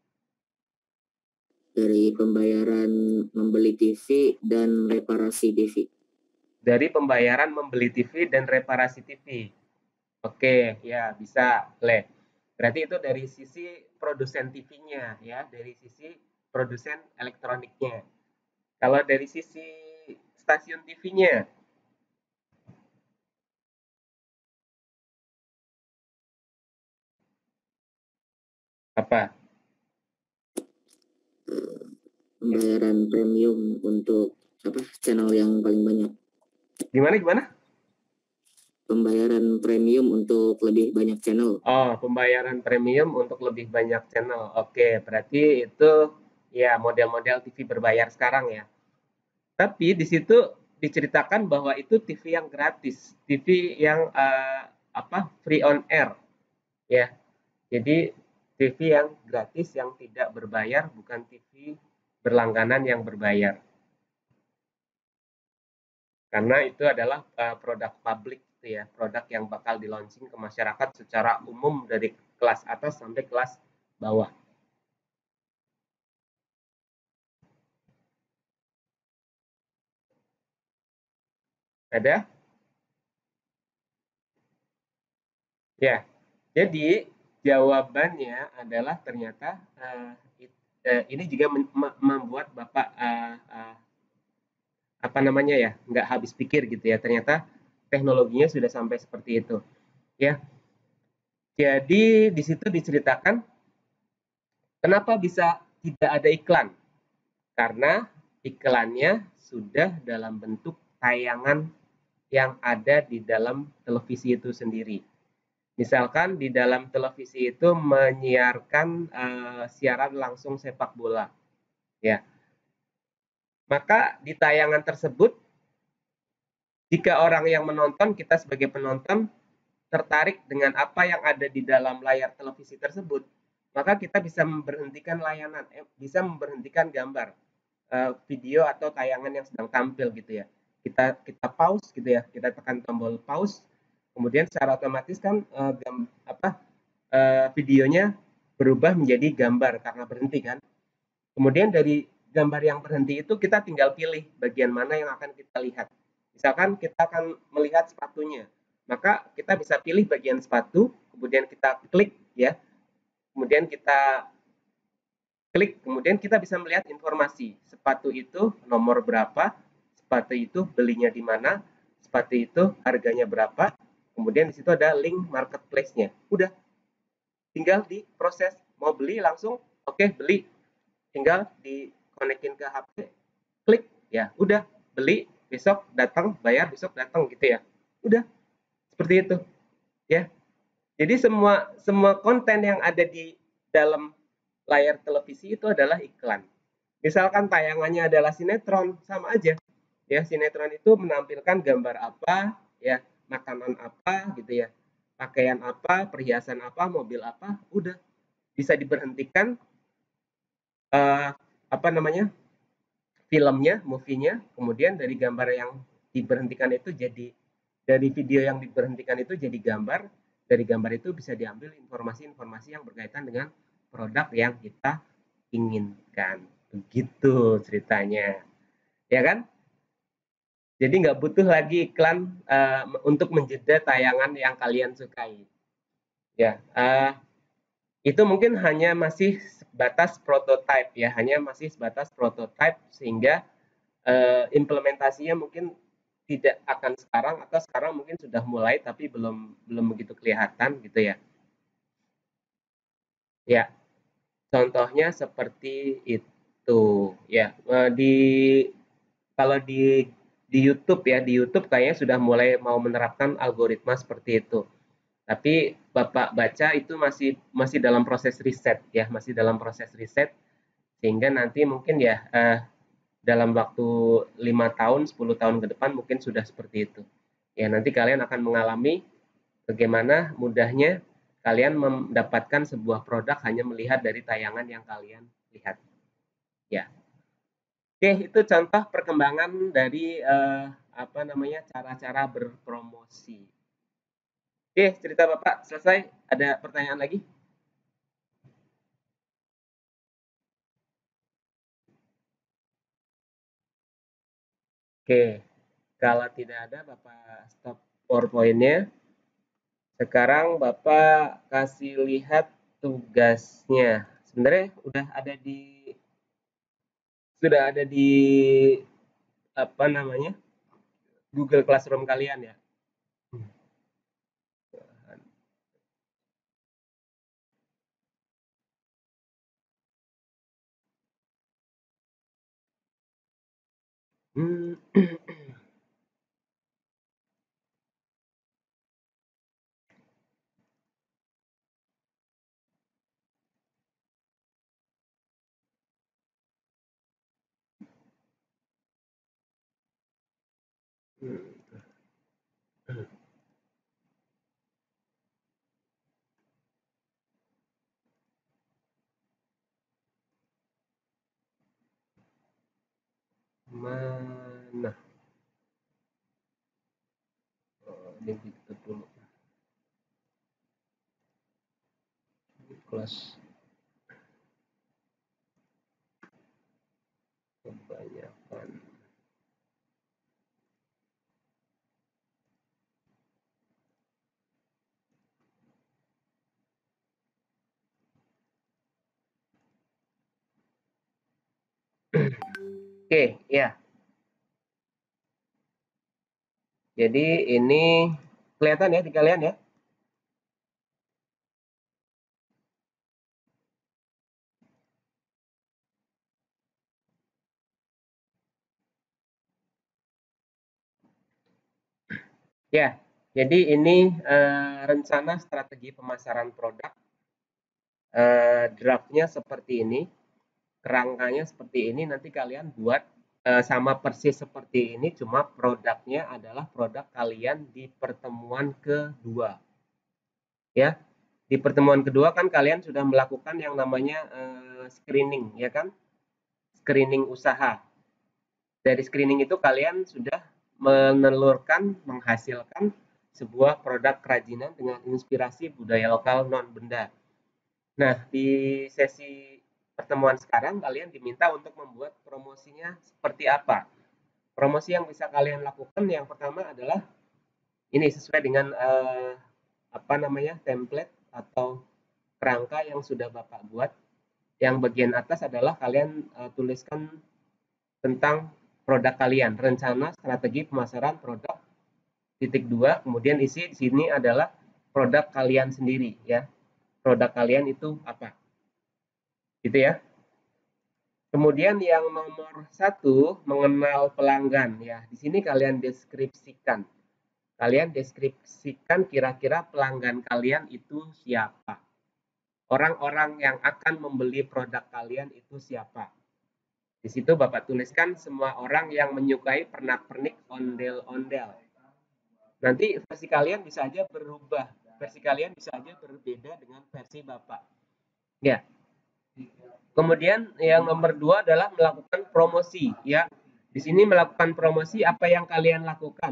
Dari pembayaran membeli T V dan reparasi T V. Dari pembayaran membeli T V dan reparasi T V. Oke, ya bisa. Boleh. Berarti itu dari sisi produsen T V-nya ya, dari sisi produsen elektroniknya. Kalau dari sisi stasiun T V-nya, apa? Pembayaran premium untuk apa channel yang paling banyak. Gimana gimana? Pembayaran premium untuk lebih banyak channel. Oh, pembayaran premium untuk lebih banyak channel. Oke, berarti itu ya model-model T V berbayar sekarang ya. Tapi di situ diceritakan bahwa itu T V yang gratis, T V yang uh, apa free on air, ya. Jadi T V yang gratis yang tidak berbayar, bukan T V berlangganan yang berbayar. karena itu adalah uh, produk publik gitu ya, produk yang bakal di launching ke masyarakat secara umum dari kelas atas sampai kelas bawah. Ada? Ya, jadi jawabannya adalah ternyata uh, it, uh, ini juga membuat Bapak uh, uh, apa namanya ya, nggak habis pikir gitu ya. Ternyata teknologinya sudah sampai seperti itu. Ya, jadi di situ diceritakan kenapa bisa tidak ada iklan. Karena iklannya sudah dalam bentuk tayangan yang ada di dalam televisi itu sendiri. Misalkan di dalam televisi itu menyiarkan uh, siaran langsung sepak bola, ya. Maka di tayangan tersebut, jika orang yang menonton, kita sebagai penonton tertarik dengan apa yang ada di dalam layar televisi tersebut, maka kita bisa memberhentikan layanan, eh, bisa memberhentikan gambar, uh, video atau tayangan yang sedang tampil gitu ya. Kita kita pause gitu ya, kita tekan tombol pause. Kemudian secara otomatis kan uh, gam, apa uh, videonya berubah menjadi gambar karena berhenti kan. Kemudian dari gambar yang berhenti itu kita tinggal pilih bagian mana yang akan kita lihat. Misalkan kita akan melihat sepatunya, maka kita bisa pilih bagian sepatu, kemudian kita klik ya, kemudian kita klik, kemudian kita bisa melihat informasi sepatu itu nomor berapa, sepatu itu belinya di mana, sepatu itu harganya berapa. Kemudian di situ ada link marketplace-nya. Udah, tinggal diproses. Mau beli langsung, oke okay, beli. Tinggal dikonekin ke H P, klik, ya udah beli, besok datang, bayar, besok datang gitu ya. Udah, seperti itu. Ya. Jadi semua semua konten yang ada di dalam layar televisi itu adalah iklan. Misalkan tayangannya adalah sinetron, sama aja. Ya, sinetron itu menampilkan gambar apa, ya, makanan apa gitu ya, pakaian apa, perhiasan apa, mobil apa, udah bisa diberhentikan uh, apa namanya? filmnya, movie-nya, kemudian dari gambar yang diberhentikan itu jadi dari video yang diberhentikan itu jadi gambar, dari gambar itu bisa diambil informasi-informasi yang berkaitan dengan produk yang kita inginkan. Begitu ceritanya. Ya kan? Jadi nggak butuh lagi iklan uh, untuk menjeda tayangan yang kalian sukai. Ya, uh, itu mungkin hanya masih sebatas prototype ya, hanya masih sebatas prototype sehingga uh, implementasinya mungkin tidak akan sekarang atau sekarang mungkin sudah mulai tapi belum belum begitu kelihatan gitu ya. Ya, contohnya seperti itu ya. Uh, di kalau di di YouTube ya, di YouTube kayaknya sudah mulai mau menerapkan algoritma seperti itu. Tapi Bapak baca itu masih masih dalam proses riset ya, masih dalam proses riset sehingga nanti mungkin ya eh, dalam waktu lima tahun, sepuluh tahun ke depan mungkin sudah seperti itu. Ya, nanti kalian akan mengalami bagaimana mudahnya kalian mendapatkan sebuah produk hanya melihat dari tayangan yang kalian lihat. Ya. Oke, itu contoh perkembangan dari eh, apa namanya cara-cara berpromosi. Oke, cerita Bapak selesai. Ada pertanyaan lagi? Oke, kalau tidak ada Bapak stop PowerPoint-nya. Sekarang Bapak kasih lihat tugasnya. Sebenarnya udah ada di sudah ada di apa namanya? Google Classroom kalian ya. Hmm. Mana? ini ditutup dulu. Close. Kebanyakan. Oke, ya. Jadi ini kelihatan ya di kalian ya? Ya, jadi ini uh, rencana strategi pemasaran produk. Uh, draftnya seperti ini, kerangkanya seperti ini. Nanti kalian buat uh, sama persis seperti ini, cuma produknya adalah produk kalian di pertemuan kedua. Ya, di pertemuan kedua kan kalian sudah melakukan yang namanya uh, screening, ya kan? Screening usaha. Dari screening itu kalian sudah menelurkan, menghasilkan sebuah produk kerajinan dengan inspirasi budaya lokal non-benda. Nah, di sesi pertemuan sekarang kalian diminta untuk membuat promosinya seperti apa. Promosi yang bisa kalian lakukan yang pertama adalah ini sesuai dengan eh, apa namanya template atau kerangka yang sudah Bapak buat. Yang bagian atas adalah kalian eh, tuliskan tentang produk kalian, rencana strategi pemasaran produk titik dua, kemudian isi di sini adalah produk kalian sendiri ya. Produk kalian itu apa? Gitu ya. Kemudian yang nomor satu, mengenal pelanggan ya. Di sini kalian deskripsikan. Kalian deskripsikan kira-kira pelanggan kalian itu siapa. Orang-orang yang akan membeli produk kalian itu siapa. Di situ Bapak tuliskan semua orang yang menyukai pernak-pernik ondel-ondel. Nanti versi kalian bisa aja berubah. Versi kalian bisa aja berbeda dengan versi Bapak. Ya. Kemudian yang nomor dua adalah melakukan promosi. Ya. Di sini melakukan promosi apa yang kalian lakukan.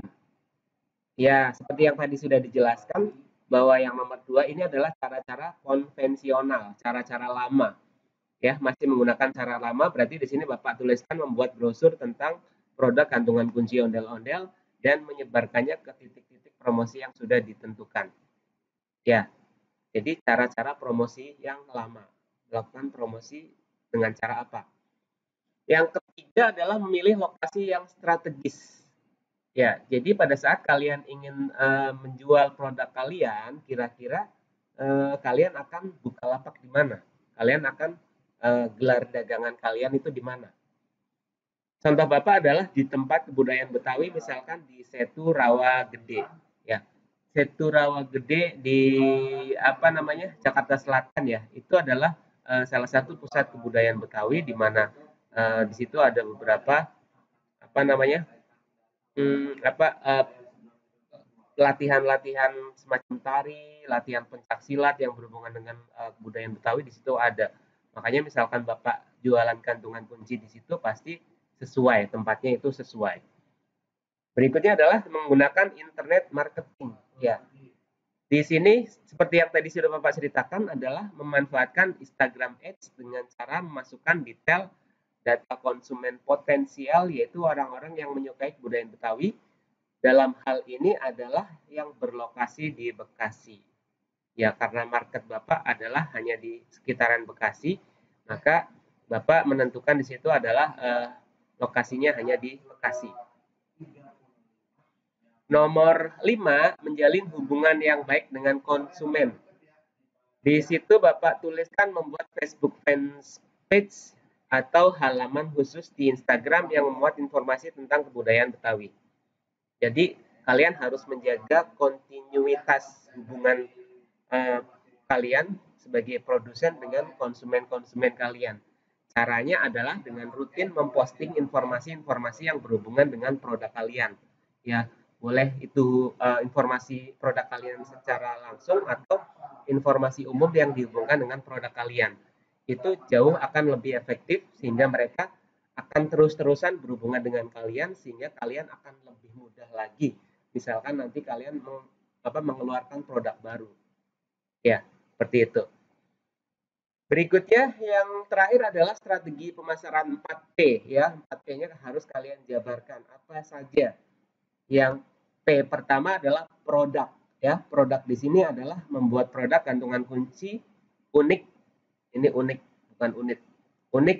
Ya, seperti yang tadi sudah dijelaskan bahwa yang nomor dua ini adalah cara-cara konvensional, cara-cara lama. Ya, masih menggunakan cara lama, berarti di sini Bapak tuliskan membuat brosur tentang produk kantungan kunci ondel-ondel dan menyebarkannya ke titik-titik promosi yang sudah ditentukan. Ya, jadi cara-cara promosi yang lama. Melakukan promosi dengan cara apa? Yang ketiga adalah memilih lokasi yang strategis. Ya, jadi pada saat kalian ingin uh, menjual produk kalian, kira-kira uh, kalian akan buka lapak di mana? Kalian akan Uh, gelar dagangan kalian itu di mana? Contoh Bapak adalah di tempat kebudayaan Betawi, misalkan di Setu Rawa Gede, ya. Setu Rawa Gede di apa namanya Jakarta Selatan ya. Itu adalah uh, salah satu pusat kebudayaan Betawi di mana uh, di situ ada beberapa apa namanya hmm, apa uh, latihan-latihan semacam tari, latihan pencak silat yang berhubungan dengan uh, kebudayaan Betawi di situ ada. Makanya misalkan Bapak jualan kantungan kunci di situ pasti sesuai, tempatnya itu sesuai. Berikutnya adalah menggunakan internet marketing. Ya. Di sini seperti yang tadi sudah Bapak ceritakan adalah memanfaatkan Instagram Ads dengan cara memasukkan detail data konsumen potensial yaitu orang-orang yang menyukai kebudayaan Betawi. Dalam hal ini adalah yang berlokasi di Bekasi. Ya, karena market Bapak adalah hanya di sekitaran Bekasi, maka Bapak menentukan di situ adalah eh, lokasinya hanya di Bekasi. Nomor lima, menjalin hubungan yang baik dengan konsumen. Di situ Bapak tuliskan membuat Facebook fanpage atau halaman khusus di Instagram yang memuat informasi tentang kebudayaan Betawi. Jadi, kalian harus menjaga kontinuitas hubungan Uh, kalian sebagai produsen dengan konsumen-konsumen kalian. Caranya adalah dengan rutin memposting informasi-informasi yang berhubungan dengan produk kalian. Ya, boleh itu uh, informasi produk kalian secara langsung atau informasi umum yang dihubungkan dengan produk kalian. Itu jauh akan lebih efektif sehingga mereka akan terus-terusan berhubungan dengan kalian sehingga kalian akan lebih mudah lagi misalkan nanti kalian mau apa mengeluarkan produk baru. Ya, seperti itu. Berikutnya yang terakhir adalah strategi pemasaran empat P ya. empat P-nya harus kalian jabarkan apa saja. Yang P pertama adalah produk ya. Produk di sini adalah membuat produk gantungan kunci unik. Ini unik, bukan unit. Unik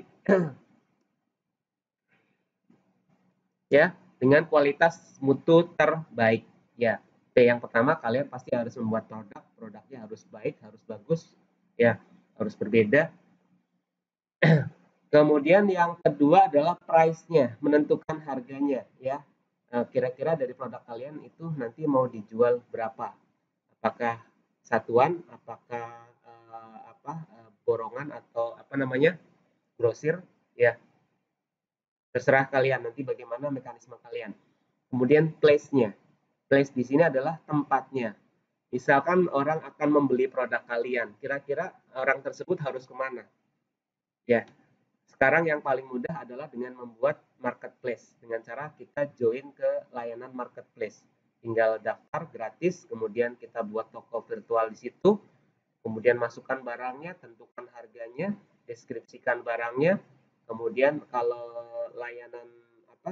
ya, dengan kualitas mutu terbaik. Ya, P yang pertama kalian pasti harus membuat produk, produknya harus baik, harus bagus ya, harus berbeda. Kemudian yang kedua adalah price-nya, menentukan harganya ya. Kira-kira dari produk kalian itu nanti mau dijual berapa? Apakah satuan, apakah uh, apa uh, borongan atau apa namanya? grosir ya. Terserah kalian nanti bagaimana mekanisme kalian. Kemudian place-nya. Place di sini adalah tempatnya. Misalkan orang akan membeli produk kalian, kira-kira orang tersebut harus kemana? Ya, sekarang yang paling mudah adalah dengan membuat marketplace. Dengan cara kita join ke layanan marketplace. Tinggal daftar gratis, kemudian kita buat toko virtual di situ, kemudian masukkan barangnya, tentukan harganya, deskripsikan barangnya, kemudian kalau layanan apa?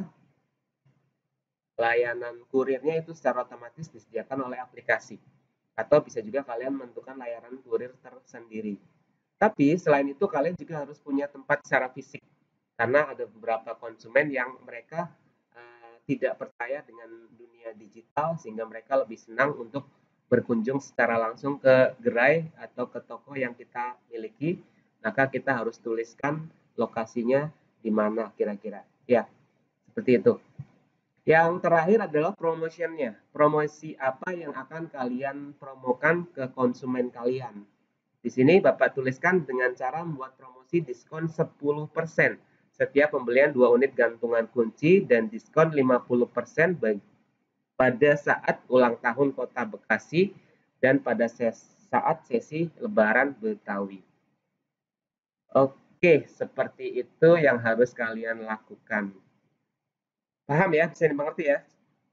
Layanan kurirnya itu secara otomatis disediakan oleh aplikasi. Atau bisa juga kalian menentukan layanan kurir tersendiri. Tapi selain itu kalian juga harus punya tempat secara fisik. Karena ada beberapa konsumen yang mereka uh, tidak percaya dengan dunia digital sehingga mereka lebih senang untuk berkunjung secara langsung ke gerai atau ke toko yang kita miliki. Maka kita harus tuliskan lokasinya di mana kira-kira. Ya, seperti itu. Yang terakhir adalah promotionnya. Promosi apa yang akan kalian promokan ke konsumen kalian. Di sini Bapak tuliskan dengan cara membuat promosi diskon sepuluh persen setiap pembelian dua unit gantungan kunci dan diskon lima puluh persen pada saat ulang tahun Kota Bekasi dan pada saat sesi Lebaran Betawi. Oke, seperti itu yang harus kalian lakukan. Paham ya? Bisa dimengerti ya?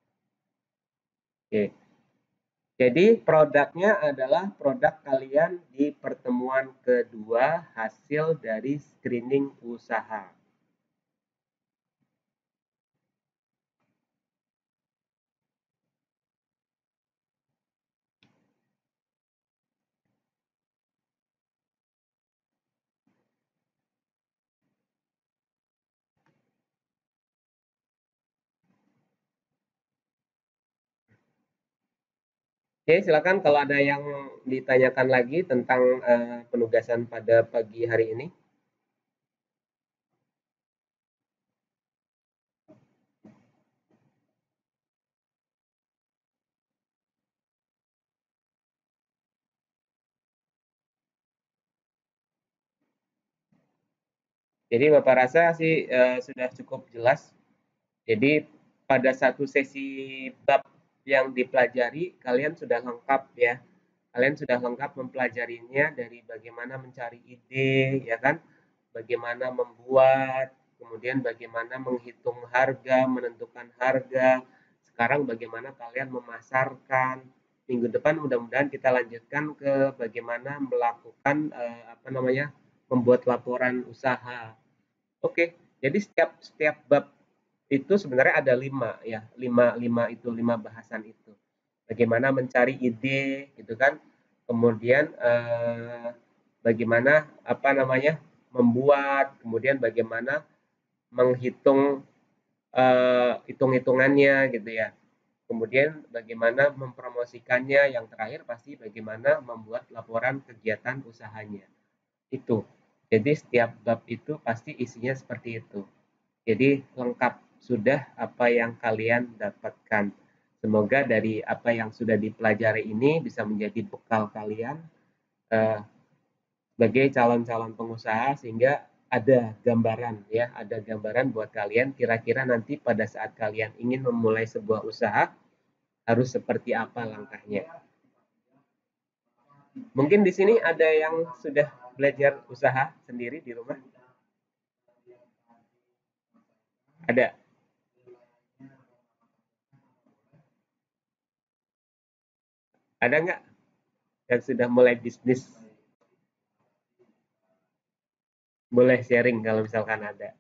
Oke. Jadi produknya adalah produk kalian di pertemuan kedua hasil dari screening usaha. Oke, silakan kalau ada yang ditanyakan lagi tentang uh, penugasan pada pagi hari ini. Jadi Bapak rasa sih uh, sudah cukup jelas. Jadi pada satu sesi bab yang dipelajari, kalian sudah lengkap ya. Kalian sudah lengkap mempelajarinya dari bagaimana mencari ide, ya kan? Bagaimana membuat, kemudian bagaimana menghitung harga, menentukan harga. Sekarang bagaimana kalian memasarkan. Minggu depan mudah-mudahan kita lanjutkan ke bagaimana melakukan eh, apa namanya? membuat laporan usaha. Oke, jadi setiap setiap bab itu sebenarnya ada lima ya, lima lima itu lima bahasan itu. Bagaimana mencari ide, gitu kan? Kemudian eh, bagaimana apa namanya membuat, kemudian bagaimana menghitung eh, hitung-hitungannya, gitu ya. Kemudian bagaimana mempromosikannya, yang terakhir pasti bagaimana membuat laporan kegiatan usahanya. Itu. Jadi setiap bab itu pasti isinya seperti itu. Jadi lengkap sudah apa yang kalian dapatkan. Semoga dari apa yang sudah dipelajari ini bisa menjadi bekal kalian eh, sebagai calon-calon pengusaha sehingga ada gambaran ya, ada gambaran buat kalian kira-kira nanti pada saat kalian ingin memulai sebuah usaha harus seperti apa langkahnya. Mungkin di sini ada yang sudah belajar usaha sendiri di rumah? Ada? Ada nggak yang sudah mulai bisnis? Boleh sharing kalau misalkan ada.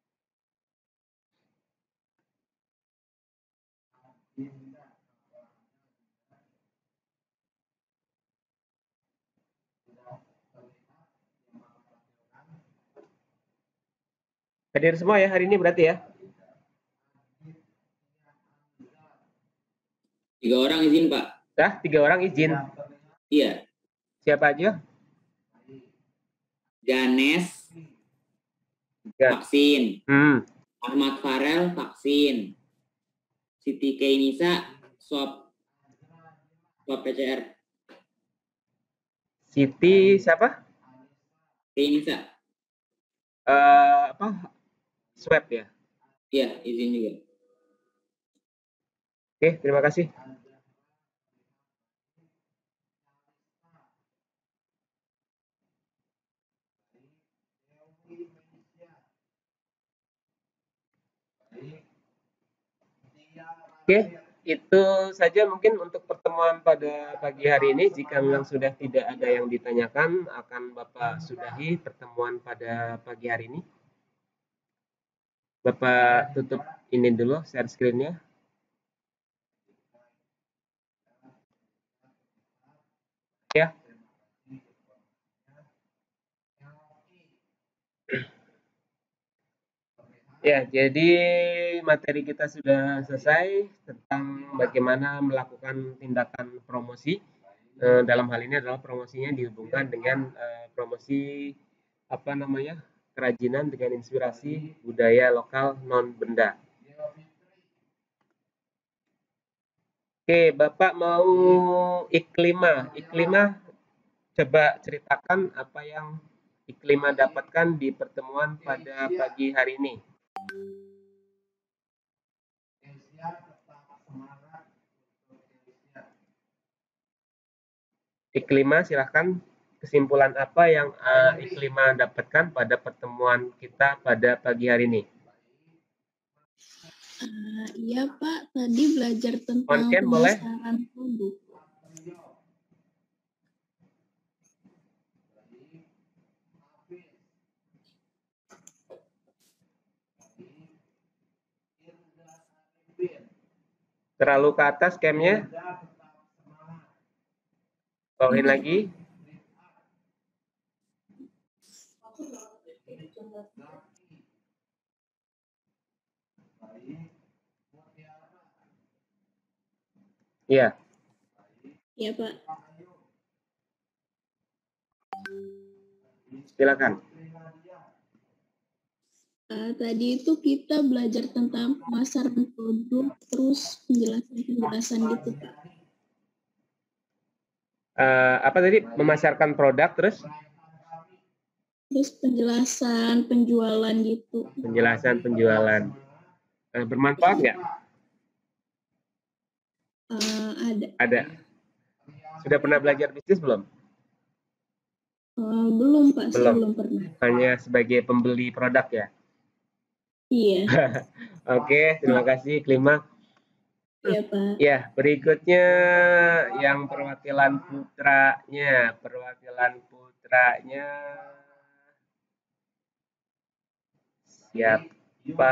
Hadir semua ya hari ini berarti ya? Tiga orang izin, Pak. Dah, tiga orang izin. Iya. Siapa aja? Ganes, Ya. vaksin. Hmm. Ahmad Farel, vaksin. Siti Kainisa, swab. Swab P C R. Siti siapa? Kainisa. Uh, apa? Swab ya? Iya, izin juga. Oke, terima kasih. Oke, itu saja mungkin untuk pertemuan pada pagi hari ini. Jika memang sudah tidak ada yang ditanyakan, akan Bapak sudahi pertemuan pada pagi hari ini. Bapak tutup ini dulu share screen-nya. Ya. Ya, jadi materi kita sudah selesai tentang bagaimana melakukan tindakan promosi. E, dalam hal ini adalah promosinya dihubungkan dengan e, promosi apa namanya kerajinan dengan inspirasi budaya lokal non benda. Oke, Bapak mau Iklima. Iklima, coba ceritakan apa yang Iklima dapatkan di pertemuan pada pagi hari ini. Iklima, silahkan kesimpulan apa yang uh, Iklima dapatkan pada pertemuan kita pada pagi hari ini. Uh, iya Pak, tadi belajar tentang On-cam boleh? pemasaran produk. Terlalu ke atas camnya. Bawain lagi. Iya. Iya Pak. Silakan. Uh, tadi itu kita belajar tentang pemasaran produk, terus penjelasan-penjelasan gitu Pak. Uh, apa tadi? Memasarkan produk terus? Terus penjelasan penjualan gitu. Penjelasan penjualan. Uh, bermanfaat nggak? Uh, ada. Ada. Sudah pernah belajar bisnis belum? Uh, belum Pak, belum. saya belum pernah. Hanya sebagai pembeli produk ya? Iya. Oke, terima kasih Klima. Iya Pak. Ya, berikutnya yang perwakilan putranya, perwakilan putranya siapa?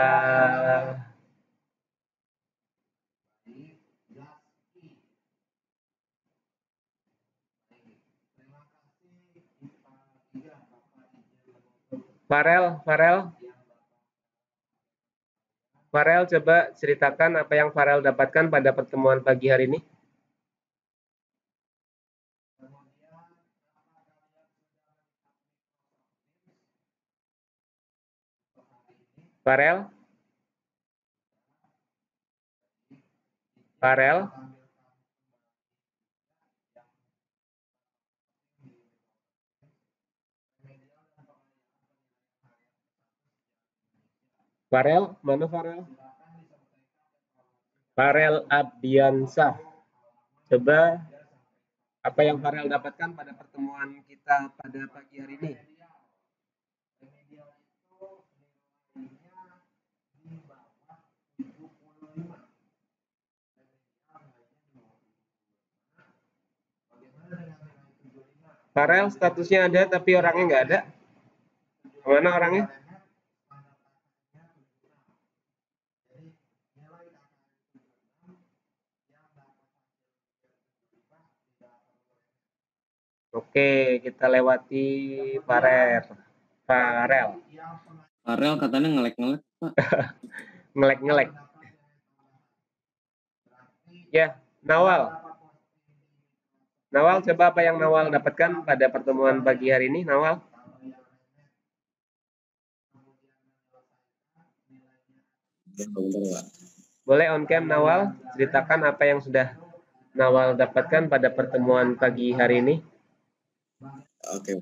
Farel, Farel. Farel, coba ceritakan apa yang Farel dapatkan pada pertemuan pagi hari ini. Farel? Farel? Farel, mana Farel? Farel Abdiansah. Coba apa yang Farel dapatkan pada pertemuan kita pada pagi hari ini? Farel statusnya ada tapi orangnya nggak ada. Mana orangnya? Oke, kita lewati Farel. Farel. Farel katanya ngelek-ngelek, Pak. Ngelek-ngelek. Ya, Nawal. Nawal, coba apa yang Nawal dapatkan pada pertemuan pagi hari ini, Nawal? Boleh on cam, Nawal, ceritakan apa yang sudah Nawal dapatkan pada pertemuan pagi hari ini. Oke.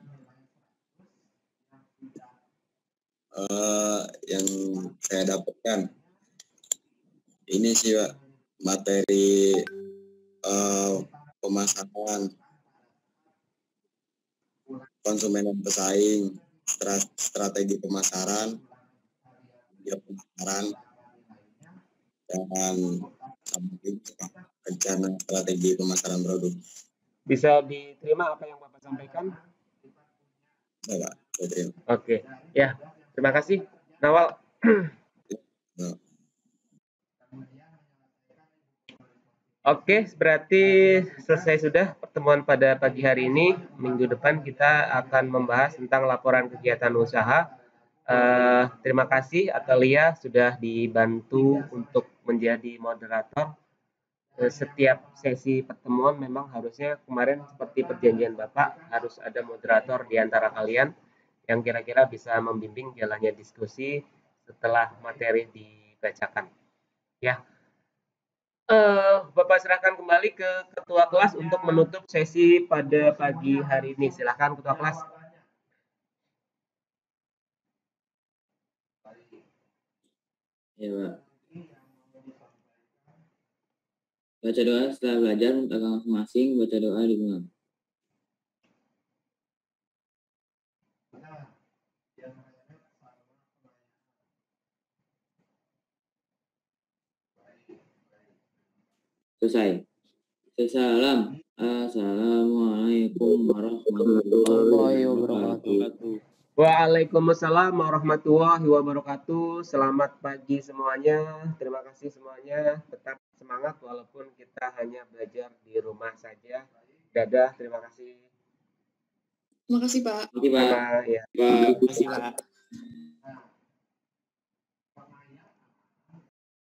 Uh, yang saya dapatkan ini sih, Pak, materi uh, pemasaran, konsumen dan pesaing, strategi pemasaran, dia pemasaran, dan rencana strategi pemasaran produk. Bisa diterima apa yang Bapak sampaikan? Bisa, Pak. Saya terima. Oke, ya. Terima kasih, Nawal. No. Oke, berarti selesai sudah pertemuan pada pagi hari ini. Minggu depan kita akan membahas tentang laporan kegiatan usaha. Uh, terima kasih Atalia sudah dibantu untuk menjadi moderator. Uh, setiap sesi pertemuan memang harusnya kemarin seperti perjanjian Bapak harus ada moderator di antara kalian yang kira-kira bisa membimbing jalannya diskusi setelah materi dibacakan. Ya, uh, Bapak serahkan kembali ke ketua kelas untuk menutup sesi pada pagi hari ini. Silakan ketua kelas. Ya, Pak. Baca doa setelah belajar untuk masing-masing, baca doa dimulai. Selesai. Salam. Assalamualaikum warahmatullahi wabarakatuh. Waalaikumsalam warahmatullahi wabarakatuh. Selamat pagi semuanya. Terima kasih semuanya. Tetap semangat walaupun kita hanya belajar di rumah saja. Dadah, terima kasih. Terima kasih, Pak. Terima kasih, Pak. Sama, ya. Pak. Terima kasih, Pak.